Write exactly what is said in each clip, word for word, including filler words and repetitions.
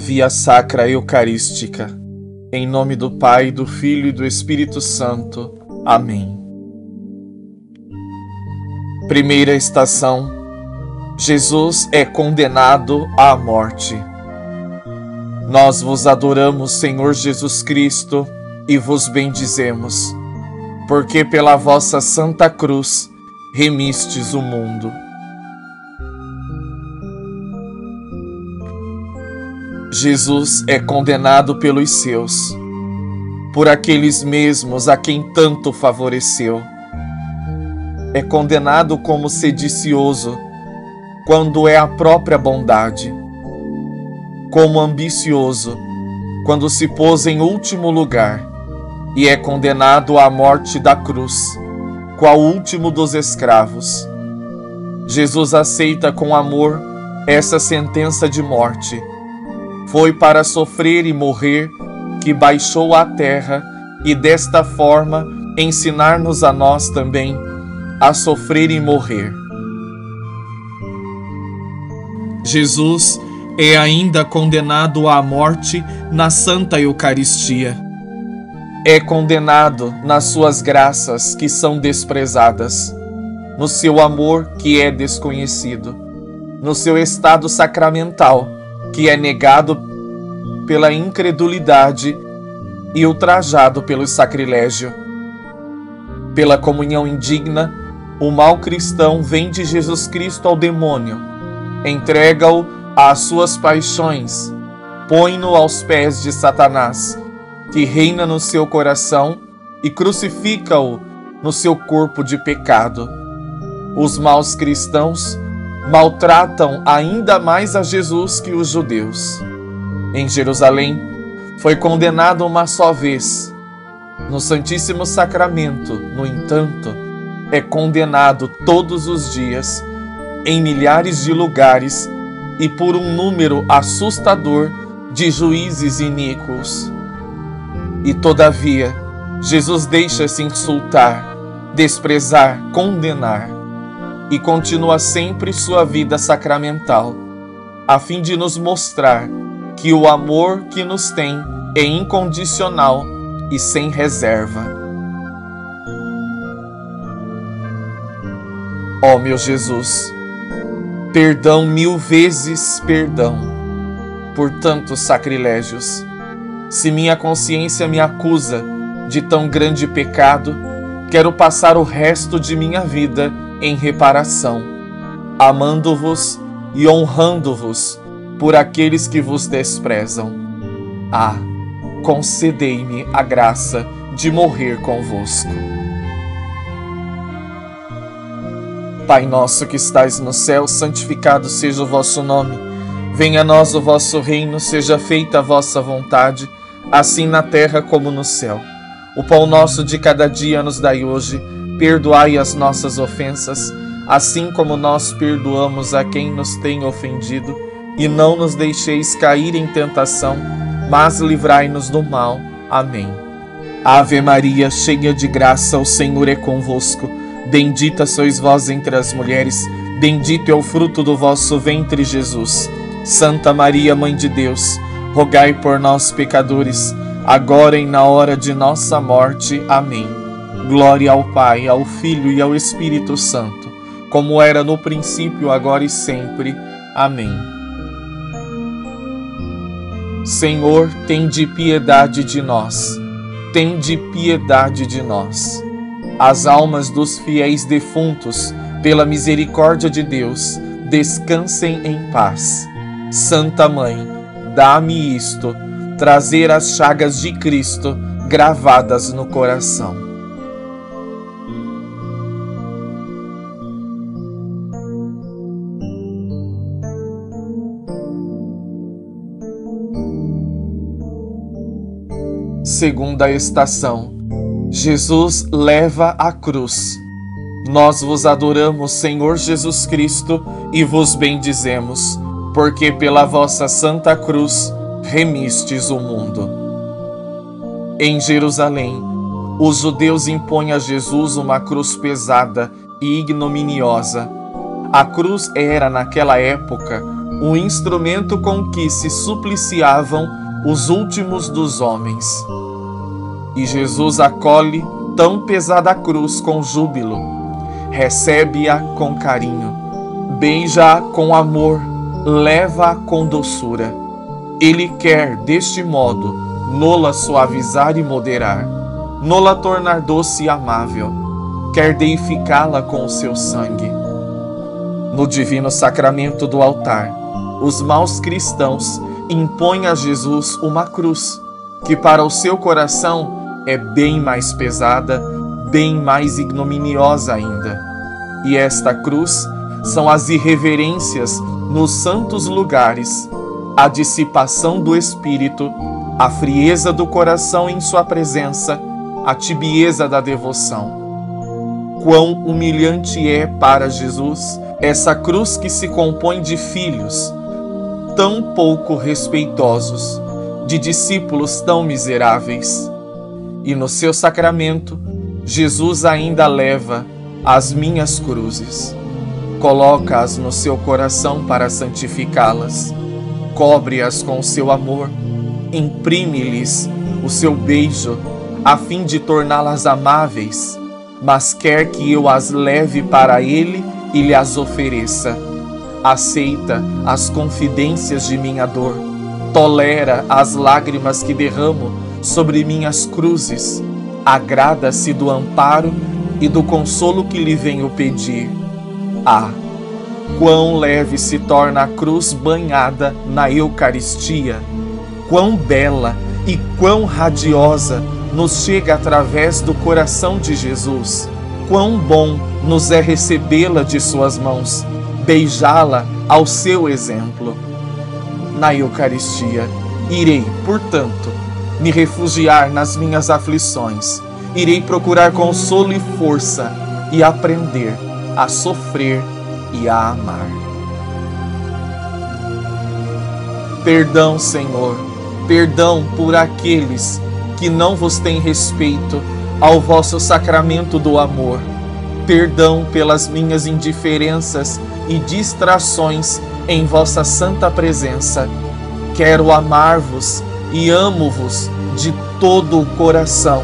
Via Sacra Eucarística. Em nome do Pai, do Filho e do Espírito Santo. Amém. Primeira estação: Jesus é condenado à morte. Nós vos adoramos, Senhor Jesus Cristo, e vos bendizemos, porque pela vossa Santa Cruz remistes o mundo. Jesus é condenado pelos seus, por aqueles mesmos a quem tanto favoreceu. É condenado como sedicioso, quando é a própria bondade, como ambicioso, quando se pôs em último lugar, e é condenado à morte da cruz, qual último dos escravos. Jesus aceita com amor essa sentença de morte. Foi para sofrer e morrer que baixou à terra e desta forma ensinar-nos a nós também a sofrer e morrer. Jesus é ainda condenado à morte na Santa Eucaristia. É condenado nas suas graças que são desprezadas, no seu amor que é desconhecido, no seu estado sacramental que é negado pela incredulidade e ultrajado pelo sacrilégio. Pela comunhão indigna, o mau cristão vende Jesus Cristo ao demônio, entrega-o às suas paixões, põe-no aos pés de Satanás, que reina no seu coração, e crucifica-o no seu corpo de pecado. Os maus cristãos maltratam ainda mais a Jesus que os judeus. Em Jerusalém, foi condenado uma só vez. No Santíssimo Sacramento, no entanto, é condenado todos os dias, em milhares de lugares e por um número assustador de juízes iníquos. E todavia, Jesus deixa-se insultar, desprezar, condenar, e continua sempre sua vida sacramental, a fim de nos mostrar que o amor que nos tem é incondicional e sem reserva. Ó meu Jesus, perdão mil vezes perdão por tantos sacrilégios. Se minha consciência me acusa de tão grande pecado, quero passar o resto de minha vida em reparação, amando-vos e honrando-vos por aqueles que vos desprezam. Ah, concedei-me a graça de morrer convosco. Pai nosso que estais no céu, santificado seja o vosso nome. Venha a nós o vosso reino, seja feita a vossa vontade, assim na terra como no céu. O pão nosso de cada dia nos dai hoje. Perdoai as nossas ofensas, assim como nós perdoamos a quem nos tem ofendido, e não nos deixeis cair em tentação, mas livrai-nos do mal. Amém. Ave Maria, cheia de graça, o Senhor é convosco. Bendita sois vós entre as mulheres, bendito é o fruto do vosso ventre, Jesus. Santa Maria, Mãe de Deus, rogai por nós, pecadores, agora e na hora de nossa morte. Amém. Glória ao Pai, ao Filho e ao Espírito Santo, como era no princípio, agora e sempre. Amém. Senhor, tende piedade de nós. Tende piedade de nós. As almas dos fiéis defuntos, pela misericórdia de Deus, descansem em paz. Santa Mãe, dá-me isto, trazer as chagas de Cristo gravadas no coração. Segunda estação: Jesus leva a cruz. Nós vos adoramos, Senhor Jesus Cristo, e vos bendizemos, porque pela vossa Santa Cruz remistes o mundo. Em Jerusalém, os judeus impõem a Jesus uma cruz pesada e ignominiosa. A cruz era, naquela época, o instrumento com que se supliciavam os últimos dos homens. E Jesus acolhe tão pesada cruz com júbilo, recebe-a com carinho, beija-a com amor, leva-a com doçura. Ele quer, deste modo, nola suavizar e moderar, nola tornar doce e amável, quer deificá-la com o seu sangue. No divino sacramento do altar, os maus cristãos impõem a Jesus uma cruz, que para o seu coração é bem mais pesada, bem mais ignominiosa ainda. E esta cruz são as irreverências nos santos lugares, a dissipação do espírito, a frieza do coração em sua presença, a tibieza da devoção. Quão humilhante é para Jesus essa cruz que se compõe de filhos tão pouco respeitosos, de discípulos tão miseráveis. E no seu sacramento, Jesus ainda leva as minhas cruzes, coloca-as no seu coração para santificá-las, cobre-as com o seu amor, imprime-lhes o seu beijo, a fim de torná-las amáveis, mas quer que eu as leve para Ele e lhe as ofereça. Aceita as confidências de minha dor, tolera as lágrimas que derramo sobre minhas cruzes, agrada-se do amparo e do consolo que lhe venho pedir. Ah, quão leve se torna a cruz banhada na Eucaristia, quão bela e quão radiosa nos chega através do coração de Jesus, quão bom nos é recebê-la de suas mãos, beijá-la ao seu exemplo. Na Eucaristia, irei, portanto, me refugiar nas minhas aflições, irei procurar consolo e força e aprender a sofrer e a amar. Perdão, Senhor, perdão por aqueles que não vos têm respeito ao vosso sacramento do amor. Perdão pelas minhas indiferenças e distrações em vossa santa presença. Quero amar-vos e amo-vos de todo o coração.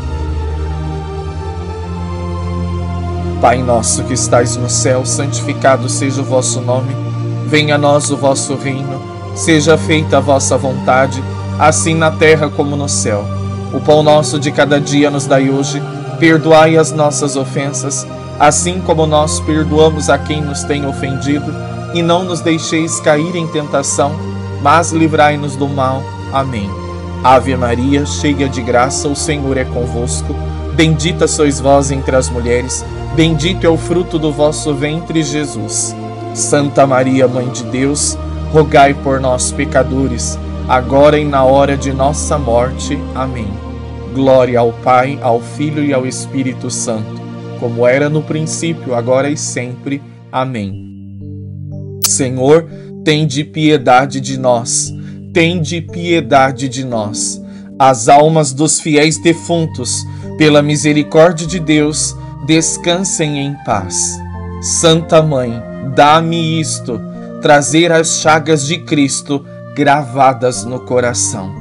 Pai nosso que estais no céu, santificado seja o vosso nome. Venha a nós o vosso reino. Seja feita a vossa vontade, assim na terra como no céu. O pão nosso de cada dia nos dai hoje. Perdoai as nossas ofensas, assim como nós perdoamos a quem nos tem ofendido. E não nos deixeis cair em tentação, mas livrai-nos do mal. Amém. Ave Maria, cheia de graça, o Senhor é convosco. Bendita sois vós entre as mulheres, bendito é o fruto do vosso ventre, Jesus. Santa Maria, Mãe de Deus, rogai por nós, pecadores, agora e na hora de nossa morte. Amém. Glória ao Pai, ao Filho e ao Espírito Santo, como era no princípio, agora e sempre. Amém. Senhor, tende piedade de nós, tende piedade de nós. As almas dos fiéis defuntos, pela misericórdia de Deus, descansem em paz. Santa Mãe, dá-me isto, trazer as chagas de Cristo gravadas no coração.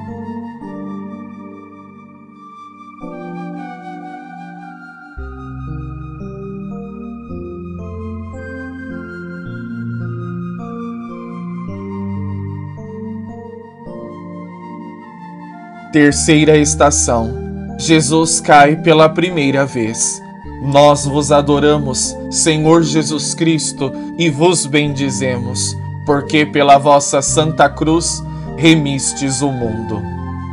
Terceira estação. Jesus cai pela primeira vez. Nós vos adoramos, Senhor Jesus Cristo, e vos bendizemos, porque pela vossa santa cruz remistes o mundo.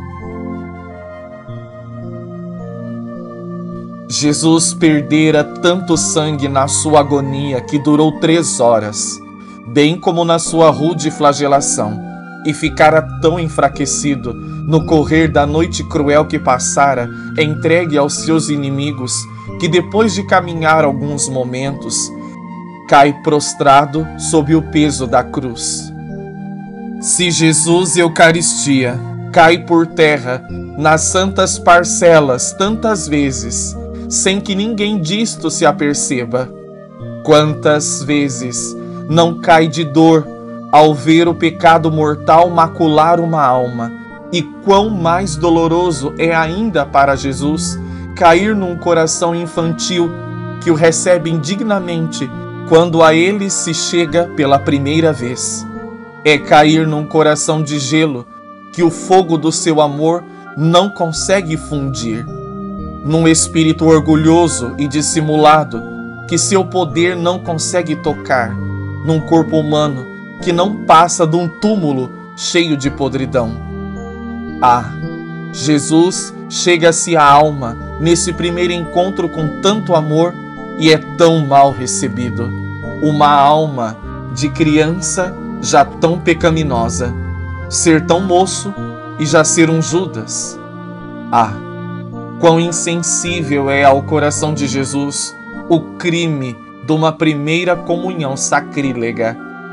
Jesus perdera tanto sangue na sua agonia que durou três horas, bem como na sua rude flagelação, e ficara tão enfraquecido no correr da noite cruel que passara, entregue aos seus inimigos, que depois de caminhar alguns momentos, cai prostrado sob o peso da cruz. Se Jesus Eucaristia cai por terra nas santas parcelas tantas vezes, sem que ninguém disto se aperceba, quantas vezes não cai de dor ao ver o pecado mortal macular uma alma, e quão mais doloroso é ainda para Jesus cair num coração infantil que o recebe indignamente quando a ele se chega pela primeira vez. É cair num coração de gelo que o fogo do seu amor não consegue fundir, num espírito orgulhoso e dissimulado que seu poder não consegue tocar, num corpo humano que não passa de um túmulo cheio de podridão. Ah, Jesus chega-se à alma nesse primeiro encontro com tanto amor e é tão mal recebido. Uma alma de criança já tão pecaminosa, ser tão moço e já ser um Judas. Ah, quão insensível é ao coração de Jesus o crime de uma primeira comunhão sacrílega.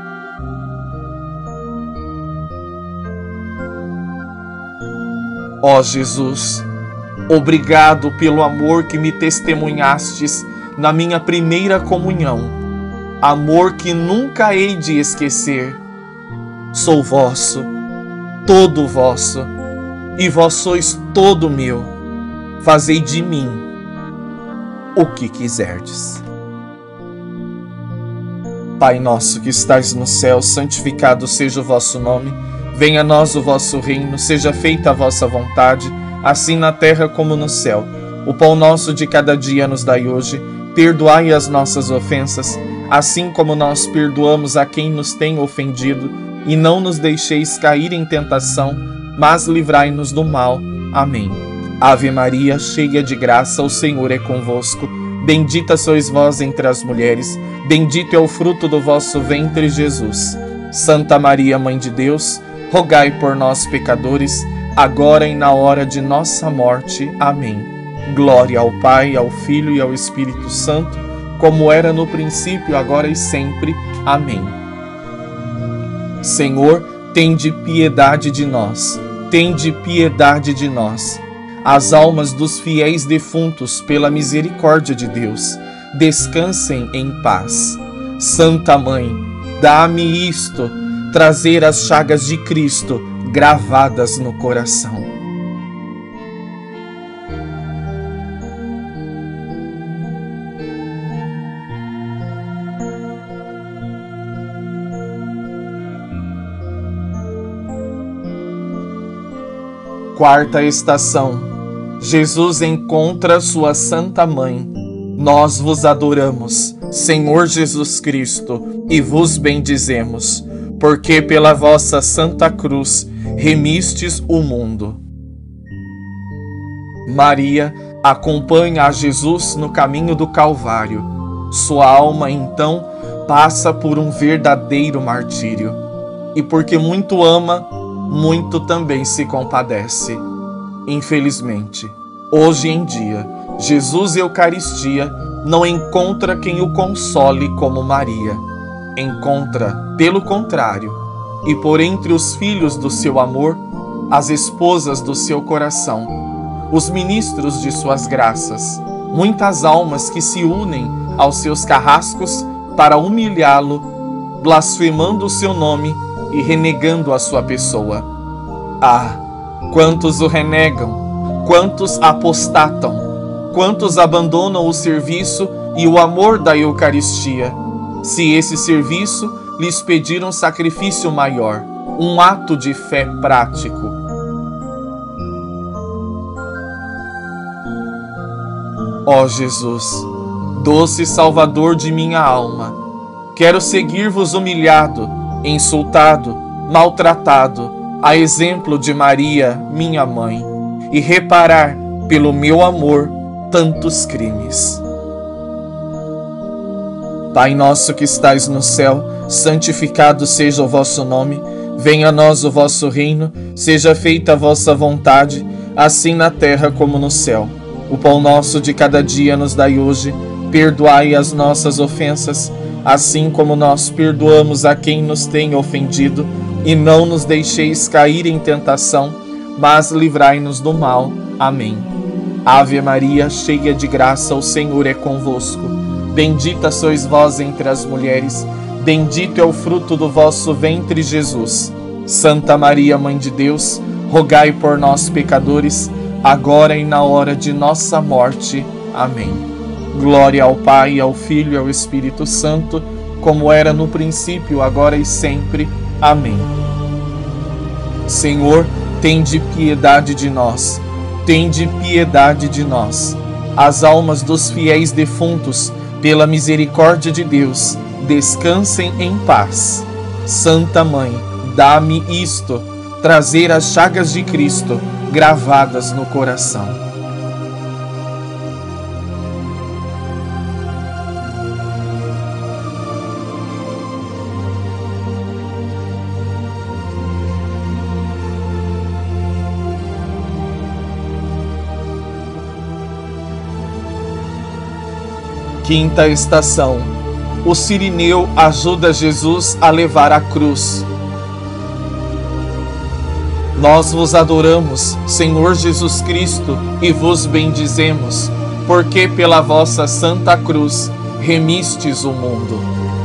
Ó Jesus, obrigado pelo amor que me testemunhastes na minha primeira comunhão, amor que nunca hei de esquecer. Sou vosso, todo vosso, e vós sois todo meu. Fazei de mim o que quiserdes. Pai nosso que estais no céu, santificado seja o vosso nome. Venha a nós o vosso reino, seja feita a vossa vontade, assim na terra como no céu. O pão nosso de cada dia nos dai hoje. Perdoai as nossas ofensas, assim como nós perdoamos a quem nos tem ofendido. E não nos deixeis cair em tentação, mas livrai-nos do mal. Amém. Ave Maria, cheia de graça, o Senhor é convosco. Bendita sois vós entre as mulheres, bendito é o fruto do vosso ventre, Jesus. Santa Maria, Mãe de Deus, rogai por nós, pecadores, agora e na hora de nossa morte. Amém. Glória ao Pai, ao Filho e ao Espírito Santo, como era no princípio, agora e sempre. Amém. Senhor, tende piedade de nós, tende piedade de nós. As almas dos fiéis defuntos, pela misericórdia de Deus, descansem em paz. Santa Mãe, dá-me isto, trazer as chagas de Cristo gravadas no coração. Quarta estação. Jesus encontra sua Santa Mãe. Nós vos adoramos, Senhor Jesus Cristo, e vos bendizemos, porque pela vossa Santa Cruz remistes o mundo. Maria acompanha a Jesus no caminho do Calvário. Sua alma, então, passa por um verdadeiro martírio. E porque muito ama, muito também se compadece. Infelizmente, hoje em dia, Jesus Eucaristia não encontra quem o console como Maria. Encontra, pelo contrário, e por entre os filhos do seu amor, as esposas do seu coração, os ministros de suas graças, muitas almas que se unem aos seus carrascos para humilhá-lo, blasfemando o seu nome e renegando a sua pessoa. Ah, quantos o renegam, quantos apostatam, quantos abandonam o serviço e o amor da Eucaristia, se esse serviço lhes pedir um sacrifício maior, um ato de fé prático. Ó Jesus, doce Salvador de minha alma, quero seguir-vos humilhado, insultado, maltratado, a exemplo de Maria, minha mãe, e reparar, pelo meu amor, tantos crimes. Pai nosso que estais no céu, santificado seja o vosso nome, venha a nós o vosso reino, seja feita a vossa vontade, assim na terra como no céu. O pão nosso de cada dia nos dai hoje, perdoai as nossas ofensas, assim como nós perdoamos a quem nos tem ofendido, e não nos deixeis cair em tentação, mas livrai-nos do mal. Amém. Ave Maria, cheia de graça, o Senhor é convosco. Bendita sois vós entre as mulheres, Bendito é o fruto do vosso ventre, Jesus. Santa Maria, Mãe de Deus, rogai por nós, pecadores, agora e na hora de nossa morte. Amém. Glória ao Pai, ao Filho e ao Espírito Santo, como era no princípio, agora e sempre. Amém. Senhor, tende piedade de nós. Tende piedade de nós. As almas dos fiéis defuntos, pela misericórdia de Deus, descansem em paz. Santa Mãe, dá-me isto, trazer as chagas de Cristo gravadas no coração. Quinta estação. O Cirineu ajuda Jesus a levar a cruz. Nós vos adoramos, Senhor Jesus Cristo, e vos bendizemos, porque pela vossa santa cruz remistes o mundo.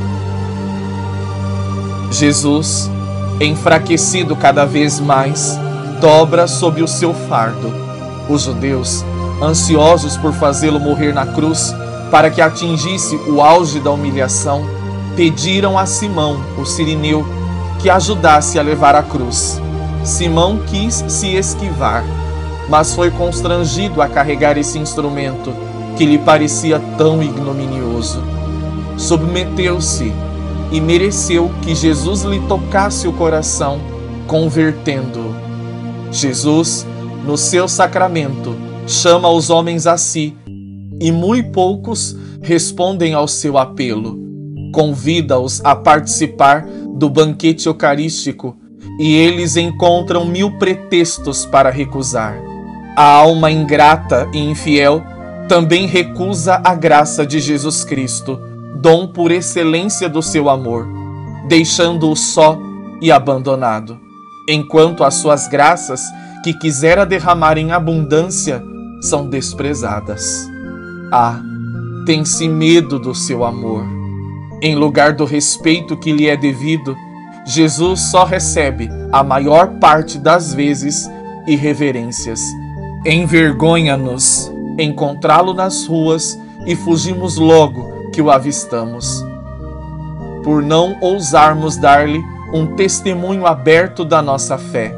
Jesus, enfraquecido cada vez mais, dobra sob o seu fardo. Os judeus, ansiosos por fazê-lo morrer na cruz, para que atingisse o auge da humilhação, pediram a Simão, o Cirineu, que ajudasse a levar a cruz. Simão quis se esquivar, mas foi constrangido a carregar esse instrumento que lhe parecia tão ignominioso. Submeteu-se e mereceu que Jesus lhe tocasse o coração, convertendo-o. Jesus, no seu sacramento, chama os homens a si, e muito poucos respondem ao seu apelo. Convida-os a participar do banquete eucarístico e eles encontram mil pretextos para recusar. A alma ingrata e infiel também recusa a graça de Jesus Cristo, dom por excelência do seu amor, deixando-o só e abandonado, enquanto as suas graças, que quisera derramar em abundância, são desprezadas. Ah, tem-se medo do seu amor. Em lugar do respeito que lhe é devido, Jesus só recebe, a maior parte das vezes, irreverências. Envergonha-nos encontrá-lo nas ruas e fugimos logo que o avistamos, por não ousarmos dar-lhe um testemunho aberto da nossa fé.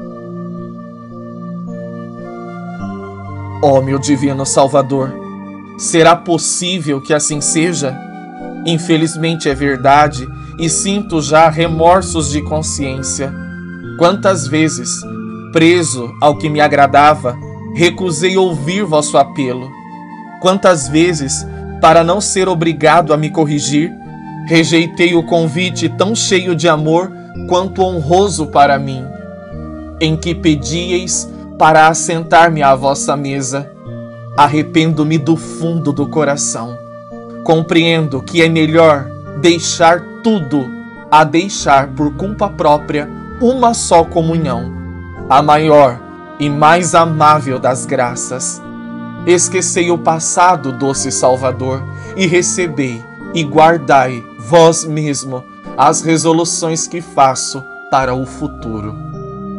Ó meu divino Salvador, será possível que assim seja? Infelizmente é verdade e sinto já remorsos de consciência. Quantas vezes, preso ao que me agradava, recusei ouvir vosso apelo. Quantas vezes, para não ser obrigado a me corrigir, rejeitei o convite tão cheio de amor quanto honroso para mim, em que pedíeis para assentar-me à vossa mesa. Arrependo-me do fundo do coração. Compreendo que é melhor deixar tudo a deixar por culpa própria uma só comunhão, a maior e mais amável das graças. Esquecei o passado, doce Salvador, e recebei e guardai vós mesmo as resoluções que faço para o futuro.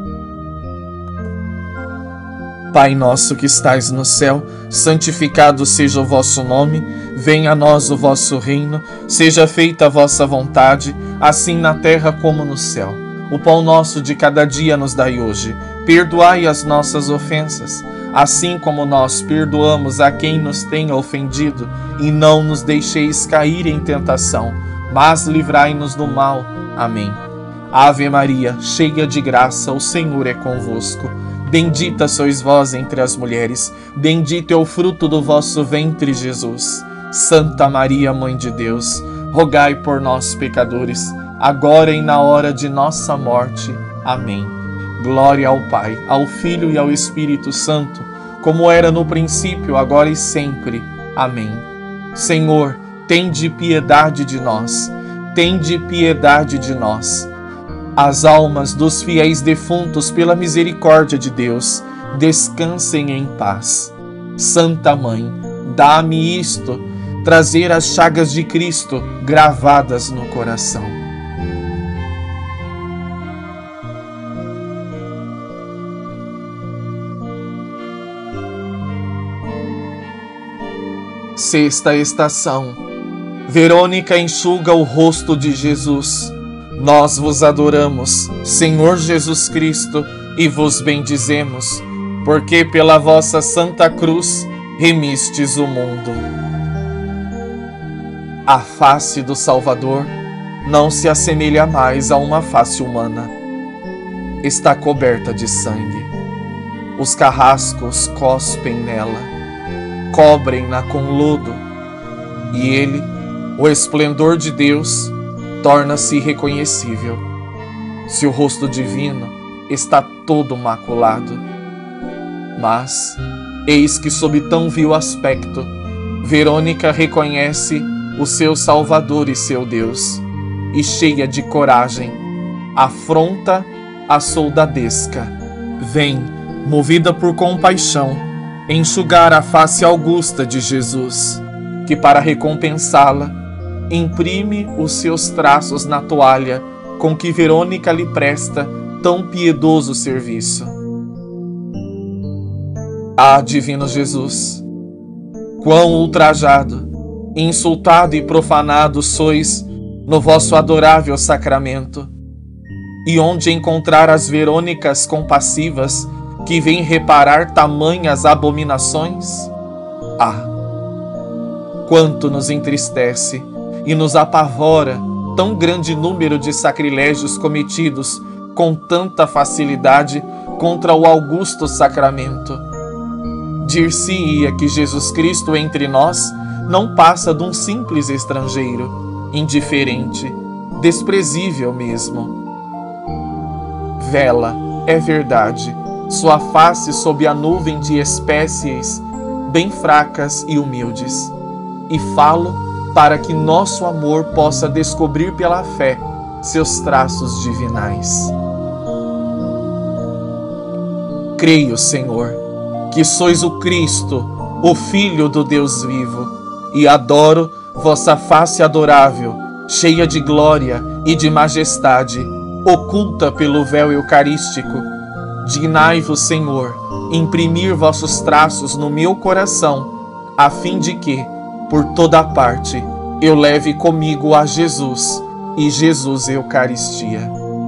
Pai nosso que estais no céu, santificado seja o vosso nome, venha a nós o vosso reino, seja feita a vossa vontade, assim na terra como no céu. O pão nosso de cada dia nos dai hoje. Perdoai as nossas ofensas, assim como nós perdoamos a quem nos tenha ofendido, e não nos deixeis cair em tentação, mas livrai-nos do mal. Amém. Ave Maria, cheia de graça, o Senhor é convosco. Bendita sois vós entre as mulheres, bendito é o fruto do vosso ventre, Jesus. Santa Maria, Mãe de Deus, rogai por nós, pecadores, agora e na hora de nossa morte. Amém. Glória ao Pai, ao Filho e ao Espírito Santo, como era no princípio, agora e sempre. Amém. Senhor, tende piedade de nós, tende piedade de nós. As almas dos fiéis defuntos, pela misericórdia de Deus, descansem em paz. Santa Mãe, dá-me isto, trazer as chagas de Cristo gravadas no coração. Sexta estação. Verônica enxuga o rosto de Jesus. Nós vos adoramos, Senhor Jesus Cristo, e vos bendizemos, porque pela vossa Santa Cruz remistes o mundo. A face do Salvador não se assemelha mais a uma face humana. Está coberta de sangue. Os carrascos cospem nela, cobrem-na com lodo, e ele, o esplendor de Deus, torna-se irreconhecível. Seu rosto divino está todo maculado. Mas, eis que sob tão vil aspecto, Verônica reconhece o seu Salvador e seu Deus, e cheia de coragem, afronta a soldadesca. Vem, movida por compaixão, enxugar a face augusta de Jesus, que para recompensá-la, imprime os seus traços na toalha com que Verônica lhe presta tão piedoso serviço. Ah, divino Jesus, quão ultrajado, insultado e profanado sois no vosso adorável sacramento, e onde encontrar as Verônicas compassivas que vêm reparar tamanhas abominações? Ah, quanto nos entristece e nos apavora tão grande número de sacrilégios cometidos com tanta facilidade contra o augusto sacramento. Dir-se-ia que Jesus Cristo entre nós não passa de um simples estrangeiro, indiferente, desprezível mesmo. Vela, é verdade, sua face sob a nuvem de espécies bem fracas e humildes, e falo para que nosso amor possa descobrir pela fé seus traços divinais. Creio, Senhor, que sois o Cristo, o Filho do Deus vivo, e adoro vossa face adorável, cheia de glória e de majestade, oculta pelo véu eucarístico. Dignai-vos, Senhor, imprimir vossos traços no meu coração, a fim de que, por toda parte, eu leve comigo a Jesus e Jesus Eucaristia.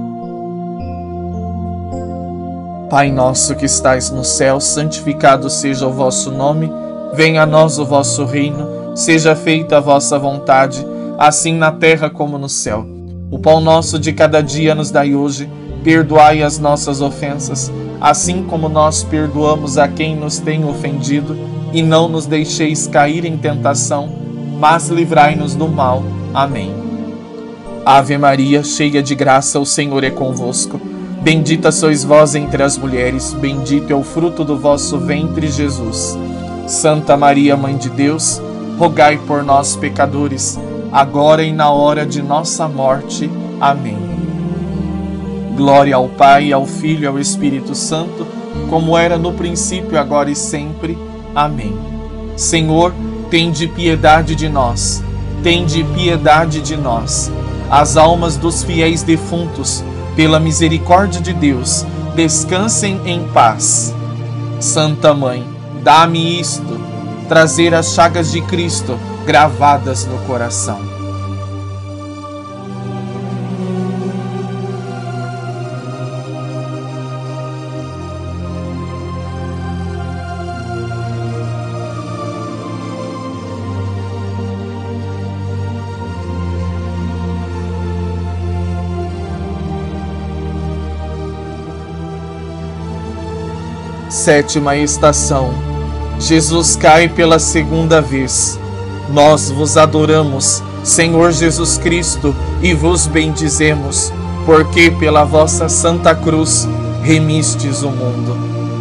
Pai nosso que estais no céu, santificado seja o vosso nome, venha a nós o vosso reino, seja feita a vossa vontade, assim na terra como no céu. O pão nosso de cada dia nos dai hoje, perdoai as nossas ofensas, assim como nós perdoamos a quem nos tem ofendido, e não nos deixeis cair em tentação, mas livrai-nos do mal. Amém. Ave Maria, cheia de graça, o Senhor é convosco. Bendita sois vós entre as mulheres, bendito é o fruto do vosso ventre, Jesus. Santa Maria, Mãe de Deus, rogai por nós, pecadores, agora e na hora de nossa morte. Amém. Glória ao Pai, ao Filho e ao Espírito Santo, como era no princípio, agora e sempre. Amém. Senhor, tende piedade de nós, tende piedade de nós. As almas dos fiéis defuntos, pela misericórdia de Deus, descansem em paz. Santa Mãe, dá-me isto, trazer as chagas de Cristo gravadas no coração. Sétima estação. Jesus cai pela segunda vez. Nós vos adoramos, Senhor Jesus Cristo, e vos bendizemos, porque pela vossa Santa Cruz remistes o mundo.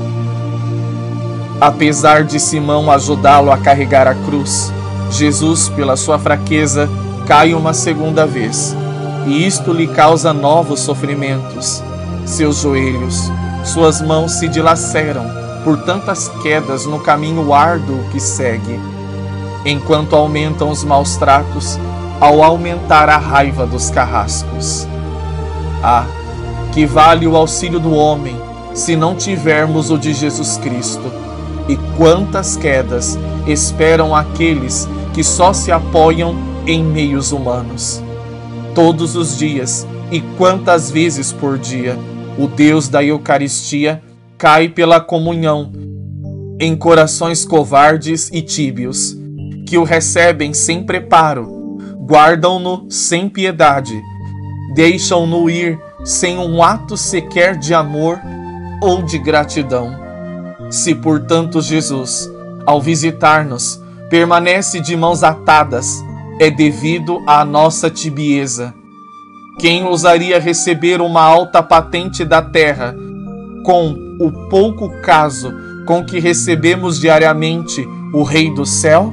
Apesar de Simão ajudá-lo a carregar a cruz, Jesus, pela sua fraqueza, cai uma segunda vez, e isto lhe causa novos sofrimentos. Seus joelhos, suas mãos se dilaceram por tantas quedas no caminho árduo que segue. enquanto aumentam os maus tratos ao aumentar a raiva dos carrascos. Ah, que vale o auxílio do homem se não tivermos o de Jesus Cristo? E quantas quedas esperam aqueles que só se apoiam em meios humanos? Todos os dias, e quantas vezes por dia, o Deus da Eucaristia cai pela comunhão em corações covardes e tíbios, que o recebem sem preparo, guardam-no sem piedade, deixam-no ir sem um ato sequer de amor ou de gratidão. Se, portanto, Jesus, ao visitar-nos, permanece de mãos atadas, é devido à nossa tibieza. Quem ousaria receber uma alta patente da terra com o pouco caso com que recebemos diariamente o Rei do Céu?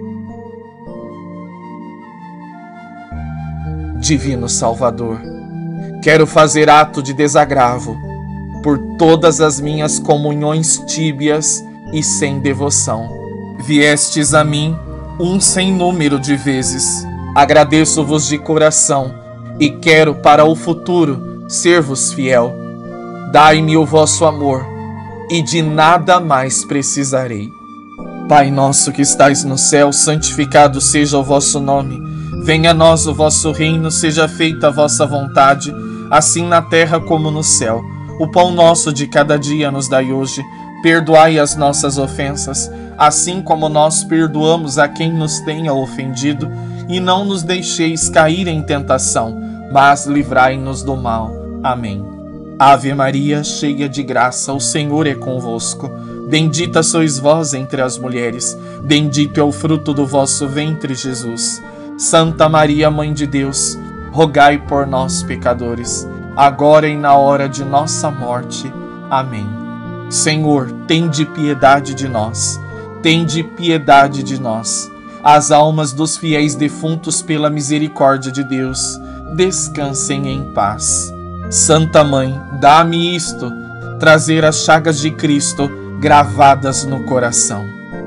Divino Salvador, quero fazer ato de desagravo por todas as minhas comunhões tíbias e sem devoção. Viestes a mim um sem número de vezes. Agradeço-vos de coração e quero para o futuro ser-vos fiel. Dai-me o vosso amor e de nada mais precisarei. Pai nosso que estais no céu, santificado seja o vosso nome. Venha a nós o vosso reino, seja feita a vossa vontade, assim na terra como no céu. O pão nosso de cada dia nos dai hoje. Perdoai as nossas ofensas, assim como nós perdoamos a quem nos tenha ofendido, e não nos deixeis cair em tentação, mas livrai-nos do mal. Amém. Ave Maria, cheia de graça, o Senhor é convosco. Bendita sois vós entre as mulheres, bendito é o fruto do vosso ventre, Jesus. Santa Maria, Mãe de Deus, rogai por nós, pecadores, agora e na hora de nossa morte. Amém. Senhor, tende piedade de nós, tende piedade de nós. As almas dos fiéis defuntos pela misericórdia de Deus, descansem em paz. Santa Mãe, dá-me isto, trazer as chagas de Cristo gravadas no coração.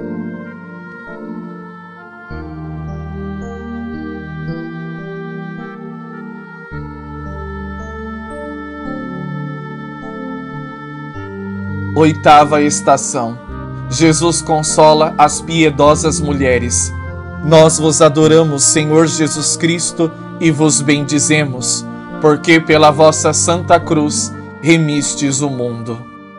Oitava estação. Jesus consola as piedosas mulheres. Nós vos adoramos, Senhor Jesus Cristo, e vos bendizemos, porque pela vossa Santa Cruz remistes o mundo.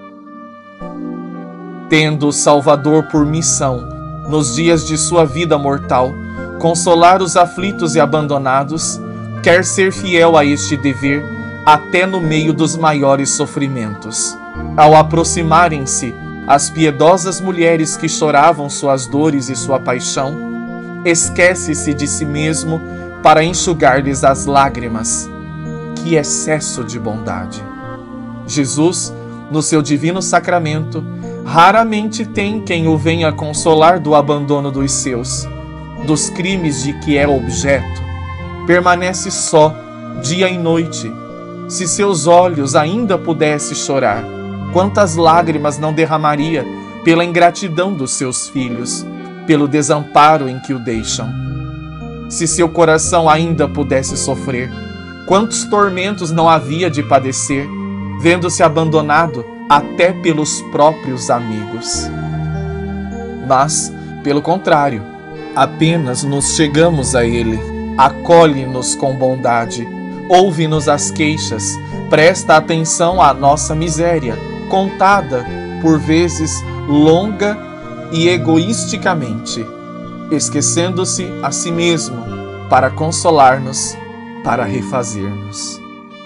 Tendo o Salvador por missão, nos dias de sua vida mortal, consolar os aflitos e abandonados, quer ser fiel a este dever até no meio dos maiores sofrimentos. Ao aproximarem-se as piedosas mulheres que choravam suas dores e sua paixão, esquece-se de si mesmo para enxugar-lhes as lágrimas. Que excesso de bondade! Jesus, no seu divino sacramento, raramente tem quem o venha consolar do abandono dos seus, dos crimes de que é objeto. Permanece só, dia e noite. Se seus olhos ainda pudessem chorar, quantas lágrimas não derramaria pela ingratidão dos seus filhos, pelo desamparo em que o deixam. Se seu coração ainda pudesse sofrer, quantos tormentos não havia de padecer, vendo-se abandonado até pelos próprios amigos. Mas, pelo contrário, apenas nos chegamos a Ele, acolhe-nos com bondade, ouve-nos as queixas, presta atenção à nossa miséria, contada, por vezes, longa e egoisticamente, esquecendo-se a si mesmo para consolar-nos, para refazer-nos.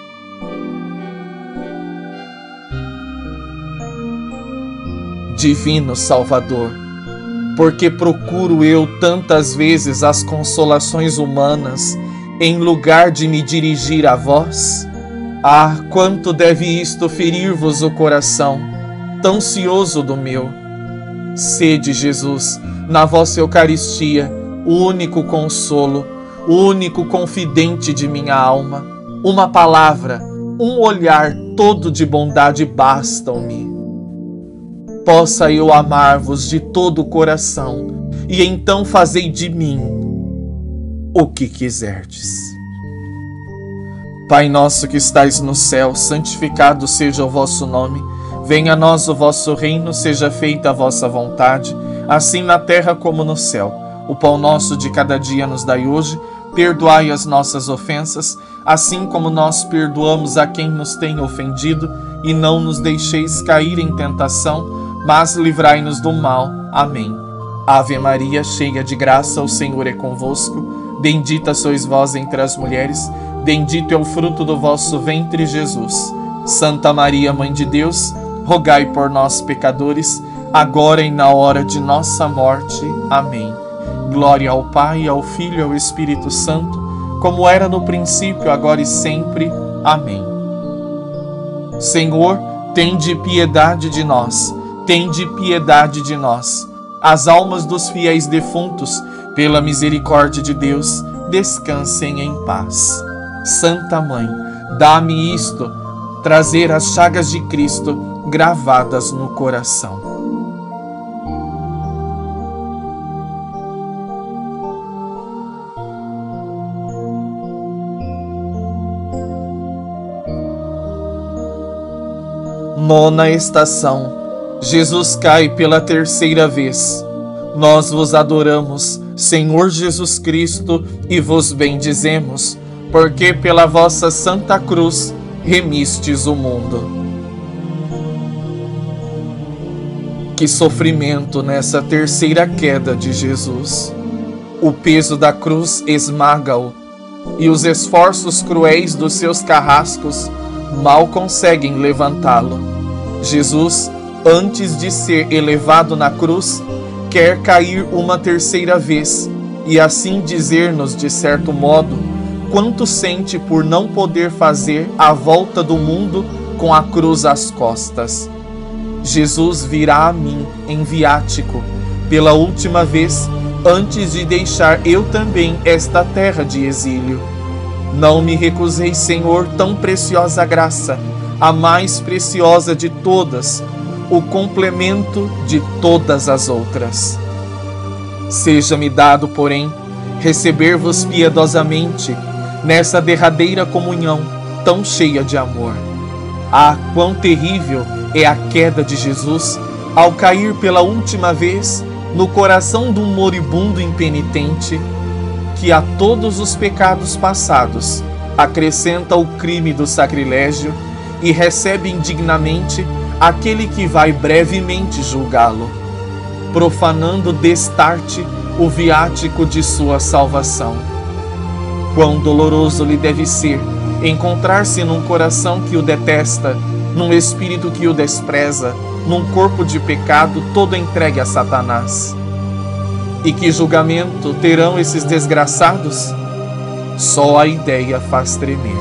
Divino Salvador, porque procuro eu tantas vezes as consolações humanas em lugar de me dirigir a vós? Ah, quanto deve isto ferir-vos o coração, tão cioso do meu! Sede, Jesus, na vossa Eucaristia, o único consolo, o único confidente de minha alma. Uma palavra, um olhar todo de bondade bastam-me. Possa eu amar-vos de todo o coração e então fazei de mim o que quiserdes. Pai nosso que estais no céu, santificado seja o vosso nome. Venha a nós o vosso reino, seja feita a vossa vontade, assim na terra como no céu. O pão nosso de cada dia nos dai hoje. Perdoai as nossas ofensas, assim como nós perdoamos a quem nos tem ofendido, e não nos deixeis cair em tentação, mas livrai-nos do mal. Amém. Ave Maria, cheia de graça, o Senhor é convosco. Bendita sois vós entre as mulheres, bendito é o fruto do vosso ventre, Jesus. Santa Maria, Mãe de Deus, rogai por nós, pecadores, agora e na hora de nossa morte. Amém. Glória ao Pai, ao Filho e ao Espírito Santo, como era no princípio, agora e sempre. Amém. Senhor, tende piedade de nós, tende piedade de nós. As almas dos fiéis defuntos, pela misericórdia de Deus, descansem em paz. Santa Mãe, dá-me isto, trazer as chagas de Cristo gravadas no coração. Nona estação. Jesus cai pela terceira vez. Nós vos adoramos, Senhor Jesus Cristo, e vos bendizemos, porque pela vossa santa cruz remistes o mundo. Que sofrimento nessa terceira queda de Jesus! O peso da cruz esmaga-o, e os esforços cruéis dos seus carrascos mal conseguem levantá-lo. Jesus, antes de ser elevado na cruz, quer cair uma terceira vez e assim dizer-nos, de certo modo, quanto sente por não poder fazer a volta do mundo com a cruz às costas. Jesus virá a mim em viático, pela última vez, antes de deixar eu também esta terra de exílio. Não me recusei, Senhor, tão preciosa graça, a mais preciosa de todas, o complemento de todas as outras. Seja-me dado, porém, receber-vos piedosamente nessa derradeira comunhão tão cheia de amor. Ah, quão terrível é a queda de Jesus ao cair pela última vez no coração de um moribundo impenitente que a todos os pecados passados acrescenta o crime do sacrilégio e recebe indignamente aquele que vai brevemente julgá-lo, profanando destarte o viático de sua salvação. Quão doloroso lhe deve ser encontrar-se num coração que o detesta, num espírito que o despreza, num corpo de pecado todo entregue a Satanás. E que julgamento terão esses desgraçados? Só a ideia faz tremer.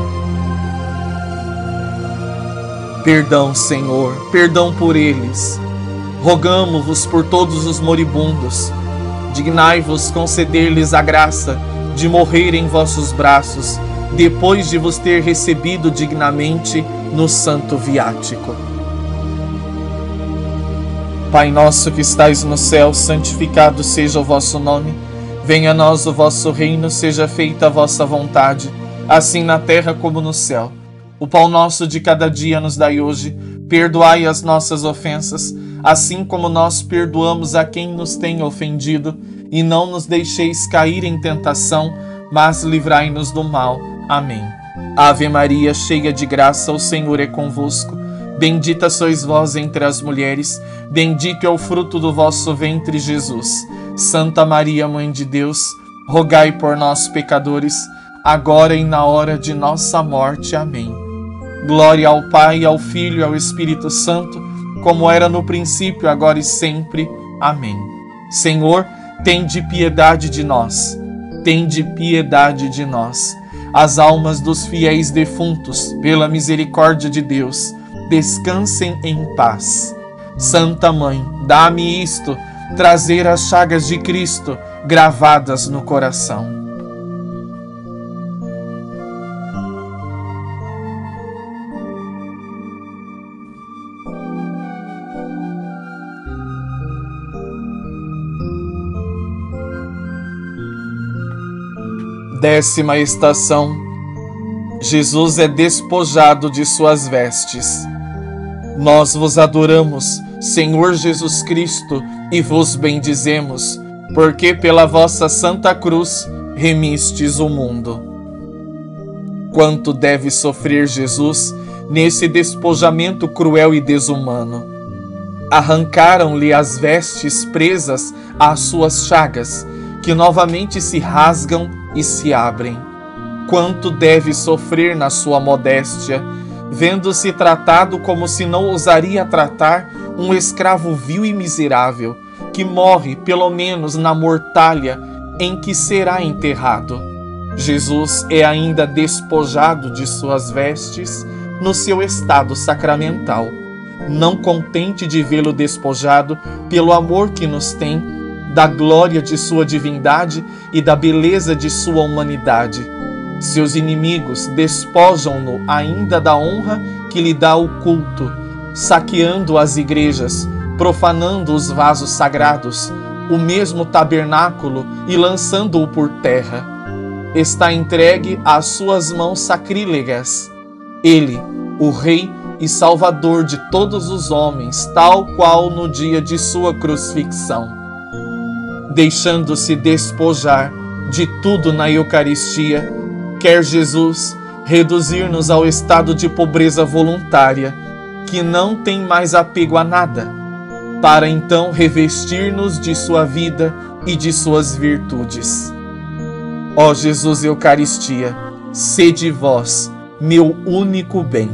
Perdão, Senhor, perdão por eles. Rogamo-vos por todos os moribundos. Dignai-vos conceder-lhes a graça de morrer em vossos braços, depois de vos ter recebido dignamente no santo viático. Pai nosso que estais no céu, santificado seja o vosso nome. Venha a nós o vosso reino, seja feita a vossa vontade, assim na terra como no céu. O pão nosso de cada dia nos dai hoje. Perdoai as nossas ofensas, assim como nós perdoamos a quem nos tem ofendido. E não nos deixeis cair em tentação, mas livrai-nos do mal. Amém. Ave Maria, cheia de graça, o Senhor é convosco. Bendita sois vós entre as mulheres, bendito é o fruto do vosso ventre, Jesus. Santa Maria, Mãe de Deus, rogai por nós, pecadores, agora e na hora de nossa morte. Amém. Glória ao Pai, ao Filho e ao Espírito Santo, como era no princípio, agora e sempre. Amém. Senhor, tende piedade de nós, tende piedade de nós. As almas dos fiéis defuntos, pela misericórdia de Deus, descansem em paz. Santa Mãe, dá-me isto, trazer as chagas de Cristo gravadas no coração. Décima estação. Jesus é despojado de suas vestes. Nós vos adoramos, Senhor Jesus Cristo, e vos bendizemos, porque pela vossa santa cruz remistes o mundo. Quanto deve sofrer Jesus nesse despojamento cruel e desumano? Arrancaram-lhe as vestes presas às suas chagas, que novamente se rasgam e se abrem. Quanto deve sofrer na sua modéstia, vendo-se tratado como se não ousaria tratar um escravo vil e miserável, que morre pelo menos na mortalha em que será enterrado. Jesus é ainda despojado de suas vestes no seu estado sacramental, não contente de vê-lo despojado pelo amor que nos tem, da glória de sua divindade e da beleza de sua humanidade. Seus inimigos despojam-no ainda da honra que lhe dá o culto, saqueando as igrejas, profanando os vasos sagrados, o mesmo tabernáculo e lançando-o por terra. Está entregue às suas mãos sacrílegas. Ele, o Rei e Salvador de todos os homens, tal qual no dia de sua crucifixão. Deixando-se despojar de tudo na Eucaristia, quer Jesus reduzir-nos ao estado de pobreza voluntária, que não tem mais apego a nada, para então revestir-nos de sua vida e de suas virtudes. Ó Jesus Eucaristia, sede vós meu único bem.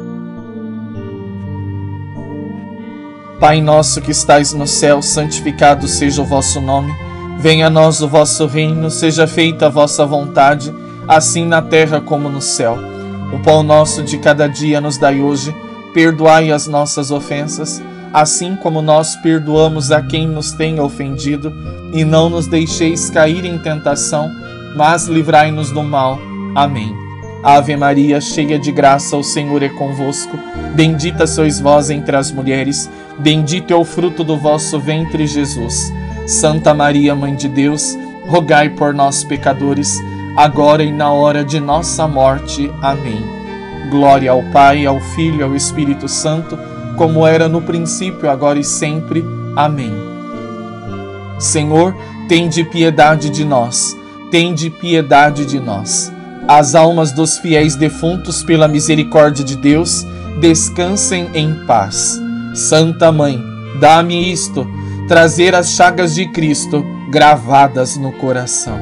Pai nosso que estais no céu, santificado seja o vosso nome. Venha a nós o vosso reino, seja feita a vossa vontade, assim na terra como no céu. O pão nosso de cada dia nos dai hoje, perdoai as nossas ofensas, assim como nós perdoamos a quem nos tem ofendido, e não nos deixeis cair em tentação, mas livrai-nos do mal. Amém. Ave Maria, cheia de graça, o Senhor é convosco. Bendita sois vós entre as mulheres, bendito é o fruto do vosso ventre, Jesus. Santa Maria, Mãe de Deus, rogai por nós, pecadores, agora e na hora de nossa morte. Amém. Glória ao Pai, ao Filho e ao Espírito Santo, como era no princípio, agora e sempre. Amém. Senhor, tende piedade de nós, tende piedade de nós. As almas dos fiéis defuntos, pela misericórdia de Deus, descansem em paz. Santa Mãe, dá-me isto, trazer as chagas de Cristo gravadas no coração.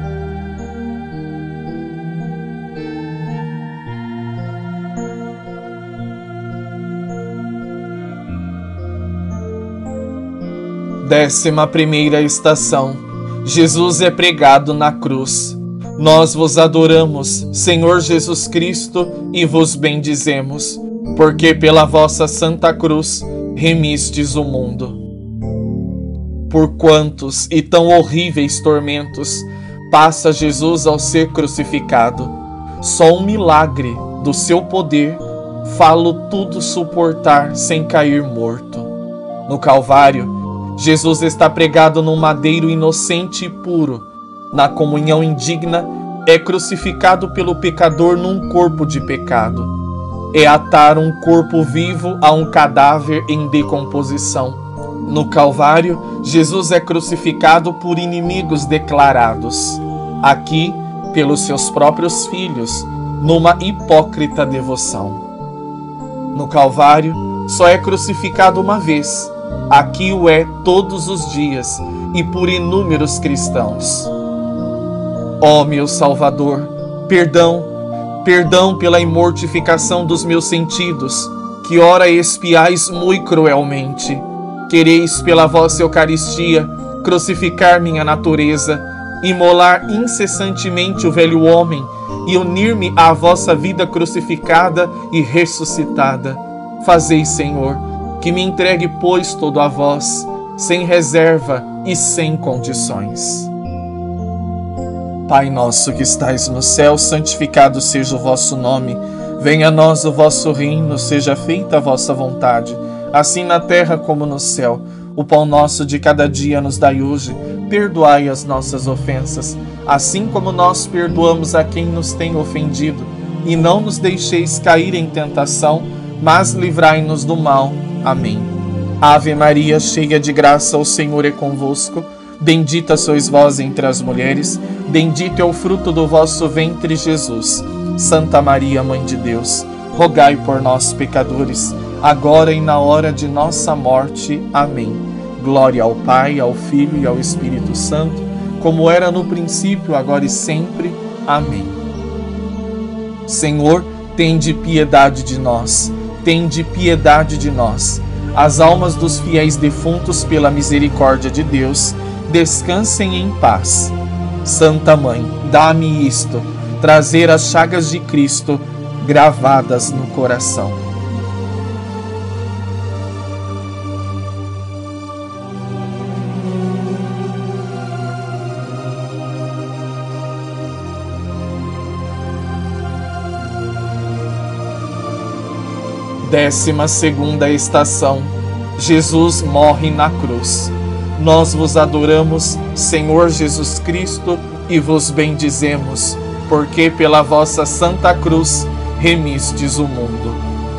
Décima primeira estação. Jesus é pregado na cruz. Nós vos adoramos, Senhor Jesus Cristo, e vos bendizemos, porque pela vossa santa cruz remistes o mundo. Por quantos e tão horríveis tormentos passa Jesus ao ser crucificado. Só um milagre do seu poder falo tudo suportar sem cair morto. No Calvário, Jesus está pregado num madeiro inocente e puro. Na comunhão indigna, é crucificado pelo pecador num corpo de pecado. É atar um corpo vivo a um cadáver em decomposição. No Calvário, Jesus é crucificado por inimigos declarados. Aqui, pelos seus próprios filhos, numa hipócrita devoção. No Calvário, só é crucificado uma vez. Aqui o é todos os dias e por inúmeros cristãos. Ó meu Salvador, perdão, perdão pela imortificação dos meus sentidos, que ora espiais muito cruelmente. Quereis pela vossa Eucaristia crucificar minha natureza, imolar incessantemente o velho homem e unir-me à vossa vida crucificada e ressuscitada. Fazei, Senhor, que me entregue, pois, todo a vós, sem reserva e sem condições. Pai nosso que estais no céu, santificado seja o vosso nome. Venha a nós o vosso reino, seja feita a vossa vontade, assim na terra como no céu. O pão nosso de cada dia nos dai hoje. Perdoai as nossas ofensas, assim como nós perdoamos a quem nos tem ofendido. E não nos deixeis cair em tentação, mas livrai-nos do mal. Amém. Ave Maria, cheia de graça, o Senhor é convosco. Bendita sois vós entre as mulheres, bendito é o fruto do vosso ventre, Jesus. Santa Maria, Mãe de Deus, rogai por nós, pecadores, agora e na hora de nossa morte. Amém. Glória ao Pai, ao Filho e ao Espírito Santo, como era no princípio, agora e sempre. Amém. Senhor, tende piedade de nós, tende piedade de nós. As almas dos fiéis defuntos, pela misericórdia de Deus, descansem em paz. Santa Mãe, dá-me isto, trazer as chagas de Cristo gravadas no coração. Décima segunda estação. Jesus morre na cruz. Nós vos adoramos, Senhor Jesus Cristo, e vos bendizemos, porque pela vossa Santa Cruz remistes o mundo.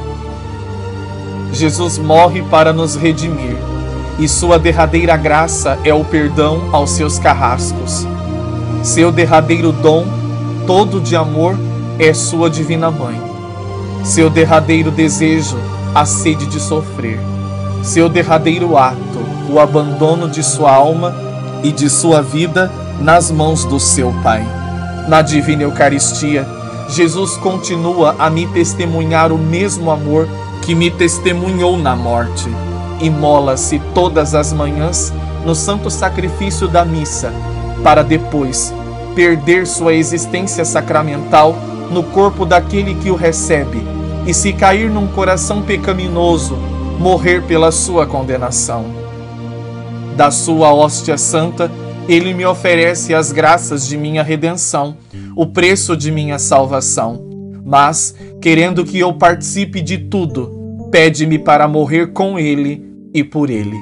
Jesus morre para nos redimir, e sua derradeira graça é o perdão aos seus carrascos. Seu derradeiro dom, todo de amor, é sua divina Mãe. Seu derradeiro desejo, a sede de sofrer. Seu derradeiro ato, o abandono de sua alma e de sua vida nas mãos do seu Pai. Na divina Eucaristia, Jesus continua a me testemunhar o mesmo amor que me testemunhou na morte. Imola-se todas as manhãs no santo sacrifício da missa, para depois perder sua existência sacramental no corpo daquele que o recebe, e se cair num coração pecaminoso, morrer pela sua condenação. Da sua hóstia santa, ele me oferece as graças de minha redenção, o preço de minha salvação. Mas, querendo que eu participe de tudo, pede-me para morrer com ele e por ele.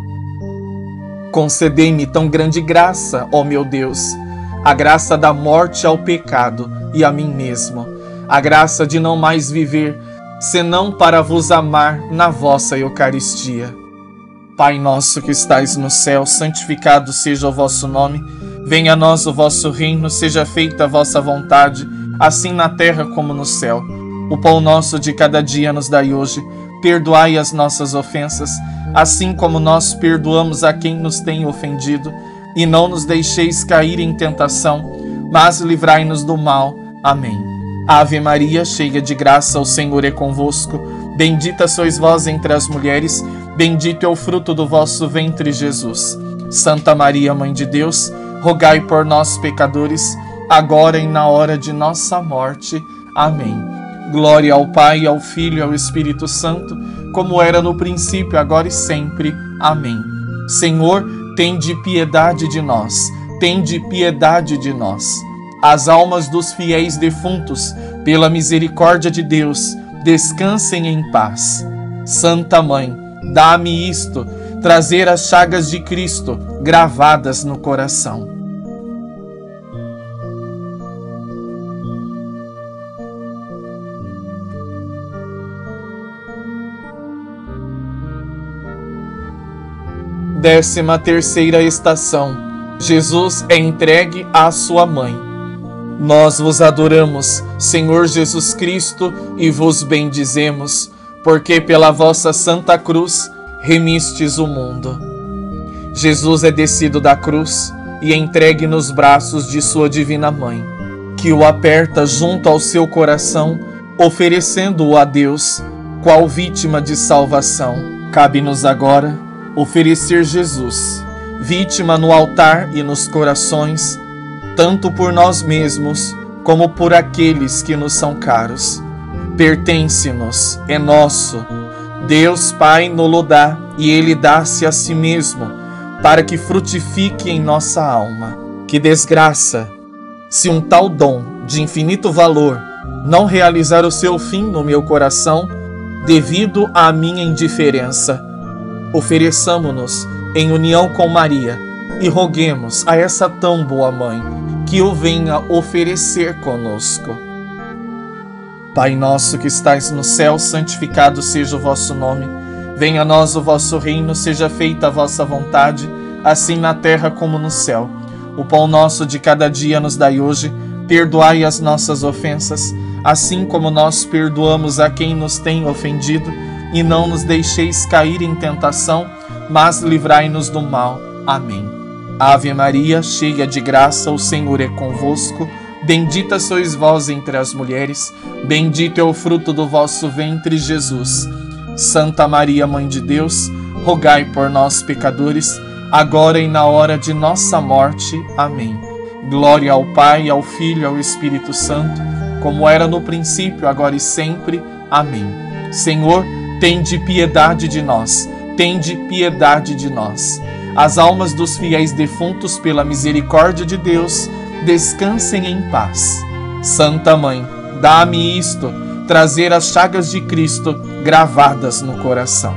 Concedei-me tão grande graça, ó meu Deus, a graça da morte ao pecado e a mim mesmo, a graça de não mais viver, senão para vos amar na vossa Eucaristia. Pai nosso que estais no céu, santificado seja o vosso nome. Venha a nós o vosso reino, seja feita a vossa vontade, assim na terra como no céu. O pão nosso de cada dia nos dai hoje. Perdoai as nossas ofensas, assim como nós perdoamos a quem nos tem ofendido. E não nos deixeis cair em tentação, mas livrai-nos do mal. Amém. Ave Maria, cheia de graça, o Senhor é convosco. Bendita sois vós entre as mulheres, bendito é o fruto do vosso ventre, Jesus. Santa Maria, Mãe de Deus, rogai por nós, pecadores, agora e na hora de nossa morte. Amém. Glória ao Pai, ao Filho e ao Espírito Santo, como era no princípio, agora e sempre. Amém. Senhor, tende piedade de nós, tende piedade de nós. As almas dos fiéis defuntos, pela misericórdia de Deus, descansem em paz. Santa Mãe, dá-me isto, trazer as chagas de Cristo gravadas no coração. Décima terceira estação. Jesus é entregue à sua mãe. Nós vos adoramos, Senhor Jesus Cristo, e vos bendizemos, porque pela vossa Santa Cruz remistes o mundo. Jesus é descido da cruz e entregue nos braços de sua divina Mãe, que o aperta junto ao seu coração, oferecendo-o a Deus, qual vítima de salvação. Cabe-nos agora oferecer Jesus, vítima no altar e nos corações, tanto por nós mesmos, como por aqueles que nos são caros. Pertence-nos, é nosso. Deus Pai nos dá, e Ele dá-se a si mesmo, para que frutifique em nossa alma. Que desgraça, se um tal dom de infinito valor não realizar o seu fim no meu coração, devido à minha indiferença. Ofereçamo-nos em união com Maria e roguemos a essa tão boa mãe que o venha oferecer conosco. Pai nosso que estais no céu, santificado seja o vosso nome. Venha a nós o vosso reino, seja feita a vossa vontade, assim na terra como no céu. O pão nosso de cada dia nos dai hoje, perdoai as nossas ofensas, assim como nós perdoamos a quem nos tem ofendido, e não nos deixeis cair em tentação, mas livrai-nos do mal. Amém. Ave Maria, cheia de graça, o Senhor é convosco. Bendita sois vós entre as mulheres, bendito é o fruto do vosso ventre, Jesus. Santa Maria, Mãe de Deus, rogai por nós, pecadores, agora e na hora de nossa morte. Amém. Glória ao Pai, ao Filho e ao Espírito Santo, como era no princípio, agora e sempre. Amém. Senhor, tende piedade de nós, tende piedade de nós. As almas dos fiéis defuntos, pela misericórdia de Deus, descansem em paz. Santa Mãe, dá-me isto, trazer as chagas de Cristo gravadas no coração.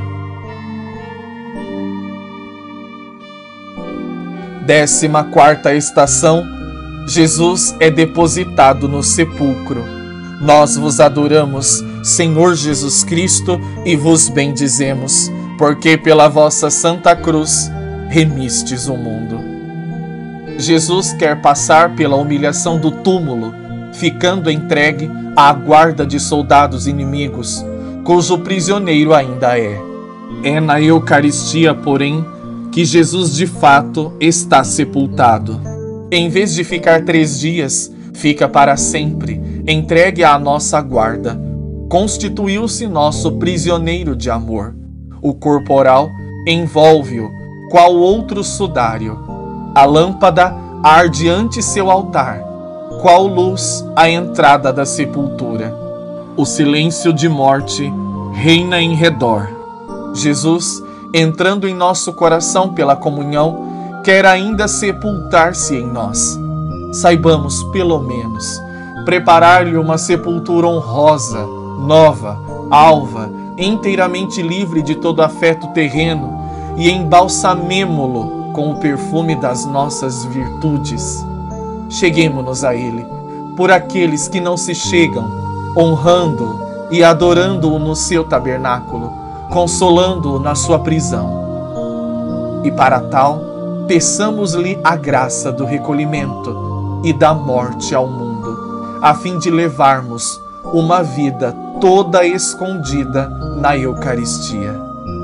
Décima quarta estação. Jesus é depositado no sepulcro. Nós vos adoramos, Senhor Jesus Cristo, e vos bendizemos, porque pela vossa santa cruz remistes o mundo. Jesus quer passar pela humilhação do túmulo, ficando entregue à guarda de soldados inimigos, cujo prisioneiro ainda é. É na Eucaristia, porém, que Jesus de fato está sepultado. Em vez de ficar três dias, fica para sempre, entregue à nossa guarda. Constituiu-se nosso prisioneiro de amor. O corporal envolve-o, qual outro sudário. A lâmpada arde ante seu altar, qual luz à entrada da sepultura. O silêncio de morte reina em redor. Jesus, entrando em nosso coração pela comunhão, quer ainda sepultar-se em nós. Saibamos, pelo menos, preparar-lhe uma sepultura honrosa, nova, alva, inteiramente livre de todo afeto terreno, e embalsamemo-lo com o perfume das nossas virtudes. Cheguemo-nos a Ele, por aqueles que não se chegam, honrando-o e adorando-o no seu tabernáculo, consolando-o na sua prisão. E para tal, peçamos-lhe a graça do recolhimento e da morte ao mundo, a fim de levarmos uma vida toda escondida na Eucaristia.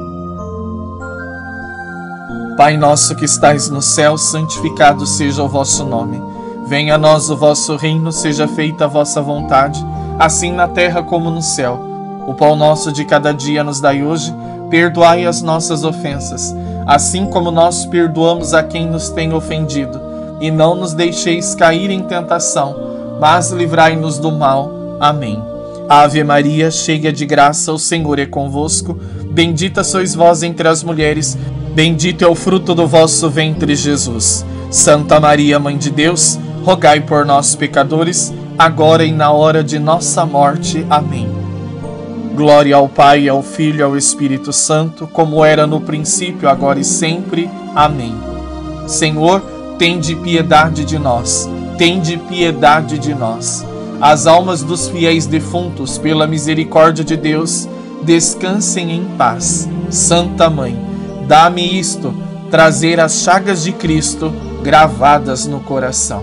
Pai nosso que estais no céu, santificado seja o vosso nome. Venha a nós o vosso reino, seja feita a vossa vontade, assim na terra como no céu. O pão nosso de cada dia nos dai hoje, perdoai as nossas ofensas, assim como nós perdoamos a quem nos tem ofendido. E não nos deixeis cair em tentação, mas livrai-nos do mal. Amém. Ave Maria, cheia de graça, o Senhor é convosco. Bendita sois vós entre as mulheres, bendito é o fruto do vosso ventre, Jesus. Santa Maria, Mãe de Deus, rogai por nós, pecadores, agora e na hora de nossa morte. Amém. Glória ao Pai, ao Filho e ao Espírito Santo, como era no princípio, agora e sempre. Amém. Senhor, tende piedade de nós, tende piedade de nós. As almas dos fiéis defuntos, pela misericórdia de Deus, descansem em paz. Santa Mãe, dá-me isto, trazer as chagas de Cristo gravadas no coração.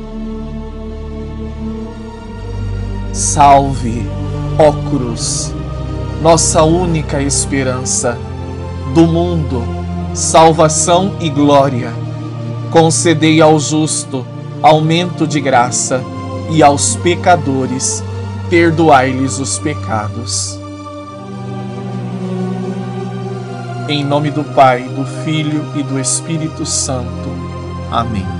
Salve, ó cruz, nossa única esperança, do mundo, salvação e glória. Concedei ao justo aumento de graça, e aos pecadores perdoai-lhes os pecados. Em nome do Pai, do Filho e do Espírito Santo. Amém.